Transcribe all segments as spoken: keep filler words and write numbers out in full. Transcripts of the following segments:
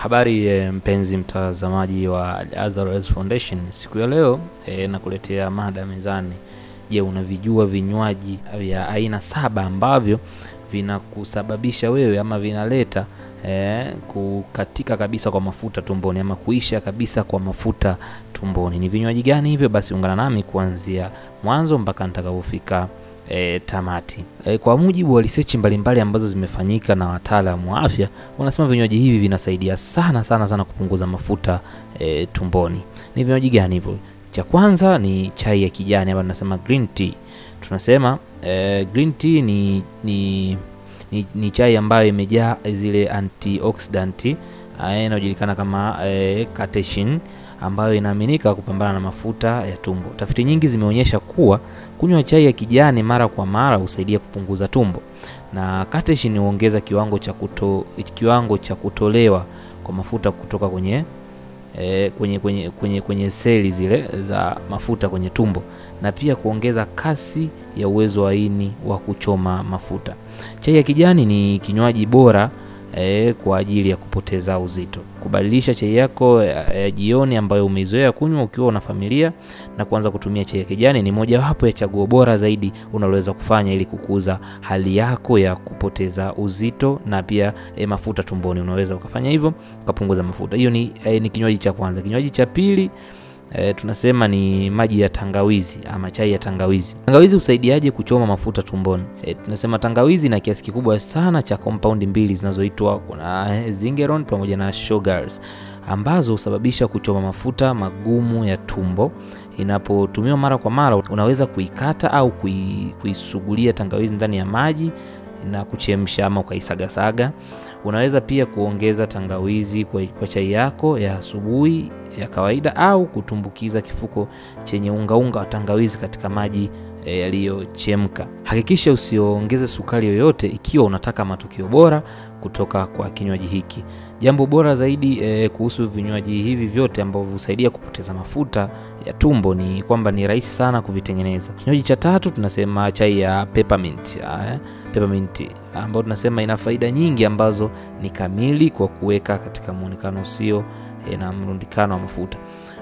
Habari e, mpenzi mtazamaji wa Al-Azhar Health Foundation. Siku ya leo e, nakuletea mada mezani. Je, unavijua vinywaji vya aina saba ambavyo vinakusababisha wewe ama vinaleta e, kukatika kabisa kwa mafuta tumboni ama kuisha kabisa kwa mafuta tumboni? Ni vinywaji gani hivyo? Basi ungana nami kuanzia mwanzo mpaka nitakapofika E, tamati. E, kwa mujibu wa research mbalimbali ambazo zimefanyika na wataalamu wa afya, wanasema vinywaji hivi vinasaidia sana sana sana kupunguza mafuta e, tumboni. Ni vinywaji gani hivyo? Cha kwanza ni chai ya kijani ambayo tunasema green tea. Tunasema e, green tea ni ni, ni ni chai ambayo imejaa zile antioxidant inayojulikana kama e, catechin, ambayo inaaminika kupambana na mafuta ya tumbo. Tafiti nyingi zimeonyesha kuwa kunywa chai ya kijani mara kwa mara husaidia kupunguza tumbo, na catechin huongeza kiwango cha kuto, kiwango cha kutolewa kwa mafuta kutoka kwenye e, kwenye kwenye kwenye kwenye seli zile za mafuta kwenye tumbo, na pia kuongeza kasi ya uwezo wa ini wa kuchoma mafuta. Chai ya kijani ni kinywaji bora E, kwa ajili ya kupoteza uzito. Kubadilisha chai yako ya, ya jioni ambayo umeizoea kunywa ukiwa na familia na kuanza kutumia chai ya kijani ni moja wapo ya chaguo bora zaidi unaloweza kufanya ili kukuza hali yako ya kupoteza uzito na pia e, mafuta tumboni. Unaweza ukafanya hivyo ukapunguza mafuta. Hiyo ni, e, ni kinywaji cha kwanza. Kinywaji cha pili E, tunasema ni maji ya tangawizi ama chai ya tangawizi. Tangawizi husaidiaje kuchoma mafuta tumboni? E, tunasema tangawizi na kiasi kikubwa sana cha compound mbili zinazoitwa kuna zingeron pamoja na sugars ambazo husababisha kuchoma mafuta magumu ya tumbo. Inapotumiwa mara kwa mara, unaweza kuikata au kui, kuisugulia tangawizi ndani ya maji na kuchemsha ama ukaisagasaga. Unaweza pia kuongeza tangawizi kwa, kwa chai yako ya asubuhi ya kawaida au kutumbukiza kifuko chenye unga unga wa tangawizi katika maji e, yaliyochemka. Hakikisha usiongeze sukari yoyote ikiwa unataka matokeo bora kutoka kwa kinywaji hiki. Jambo bora zaidi e, kuhusu vinywaji hivi vyote ambavyo husaidia kupoteza mafuta ya tumbo ni kwamba ni rahisi sana kuvitengeneza. Kinywaji cha tatu tunasema chai ya peppermint. Eh, peppermint ambayo tunasema ina faida nyingi ambazo ni kamili kwa kuweka katika muonekano usio e, na mrundikano wa mafuta.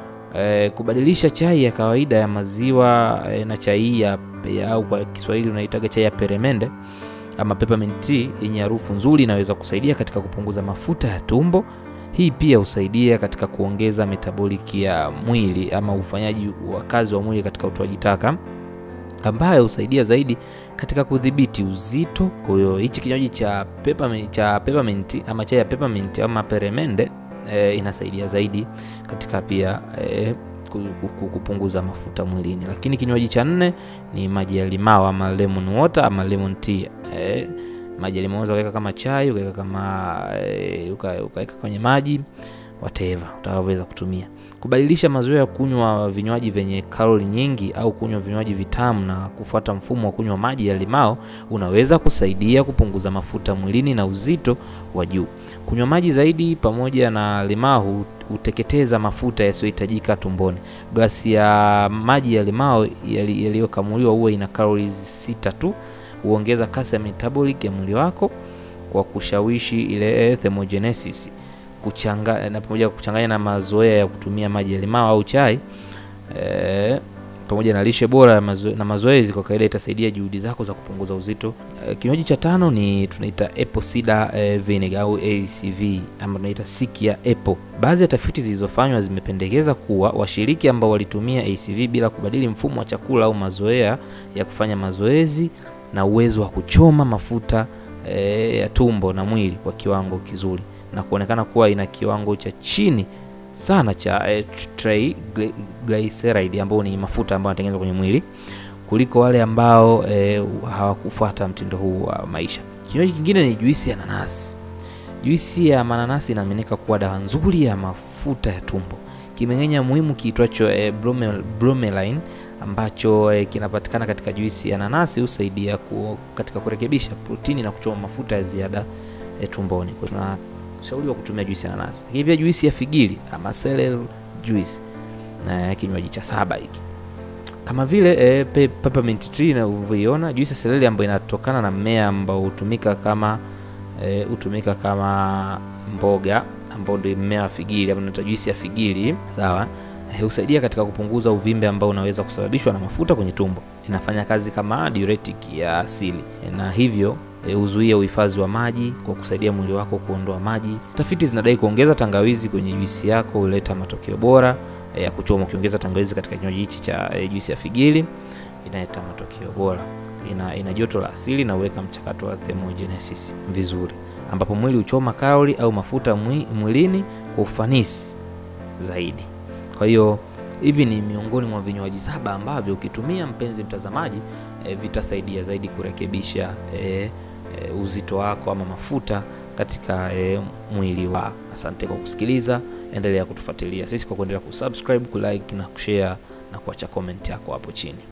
E, kubadilisha chai ya kawaida ya maziwa e, na chai ya, ya au kwa Kiswahili unaitaga chai ya peremende ama peppermint tea yenye harufu nzuri inaweza kusaidia katika kupunguza mafuta ya tumbo. Hii pia husaidia katika kuongeza metabolic ya mwili ama ufanyaji wa kazi wa mwili katika utoaji taka, ambayo husaidia zaidi katika kudhibiti uzito. Kwa hiyo hichi kinywaji cha peppermint cha peppermint ama chai ya peppermint ama peremende e, inasaidia zaidi katika pia e, kupunguza mafuta mwilini. Lakini kinywaji cha nne ni maji ya limao ama lemon water ama lemon tea. E, maji ya limao unaweza kuweka kama chai, ukaweka kama e, ukaweka kwenye maji whatever utaweza kutumia. Kubadilisha mazoea ya kunywa vinywaji vyenye kalori nyingi au kunywa vinywaji vitamu na kufuata mfumo wa kunywa maji ya limao unaweza kusaidia kupunguza mafuta mwilini na uzito wa juu. Kunywa maji zaidi pamoja na limao huteketeza mafuta yasiyohitajika tumboni. Glasi ya maji ya limao yaliyokamuliwa huwa ina calories sita tu. Huongeza kasi ya metabolic ya mwili wako kwa kushawishi ile thermogenesis kuchanganya na pamoja kuchanganya na mazoea ya kutumia maji ya limao au chai e, pamoja na lishe bora mazo, na mazoezi kwa kawaida itasaidia juhudi zako za kupunguza uzito. E, kinywaji cha tano ni tunaita apple cider e, vinegar au A C V ama tunaita siki ya apple. Baadhi ya tafiti zilizofanywa zimependekeza kuwa washiriki ambao walitumia A C V bila kubadili mfumo wa chakula au mazoea ya kufanya mazoezi na uwezo wa kuchoma mafuta e, ya tumbo na mwili kwa kiwango kizuri na kuonekana kuwa ina kiwango cha chini sana cha e, triglyceride ambao ni mafuta ambayo yanatengenezwa kwenye mwili kuliko wale ambao e, hawakufuata mtindo huu wa maisha. Kinywaji kingine ni juisi ya nanasi. Juisi ya mananasi inaaminika kuwa dawa nzuri ya mafuta ya tumbo. Kimeng'enya muhimu kiitwacho e, bromelain ambacho e, kinapatikana katika juisi ya nanasi husaidia ku, katika kurekebisha protini na kuchoma mafuta ya ziada e, tumboni. Kwa tuna shauriwa kutumia juisi ya nanasi. Hii pia juisi ya figili ama celery juice na kinywaji cha saba hiki. Kama vile e, pe, peppermint tree na uviona juisi ya celery ambayo inatokana na mmea ambao hutumika kama e, hutumika kama mboga ambao ndio mmea wa figili, hapo inaitwa juisi ya figili, sawa. E, husaidia katika kupunguza uvimbe ambao unaweza kusababishwa na mafuta kwenye tumbo. Inafanya kazi kama diuretic ya asili, e, na hivyo huzuia e, uhifadhi wa maji kwa kusaidia mwili wako kuondoa maji. Tafiti zinadai kuongeza tangawizi kwenye juisi yako huleta matokeo bora e, ya kuchoma. Ukiongeza tangawizi katika kinywaji hichi cha e, juisi ya figili inaleta matokeo bora. Ina, ina joto la asili na uweka mchakato wa thermogenesis vizuri, ambapo mwili uchoma kalori au mafuta mwilini kwa ufanisi zaidi. Kwa hiyo hivi ni miongoni mwa vinywaji saba ambavyo ukitumia, mpenzi mtazamaji, e, vitasaidia zaidi kurekebisha e, e, uzito wako ama mafuta katika e, mwili wako. Asante kwa kusikiliza, endelea kutufuatilia sisi kwa kuendelea kusubscribe, kulike na kushare na kuacha comment yako hapo chini.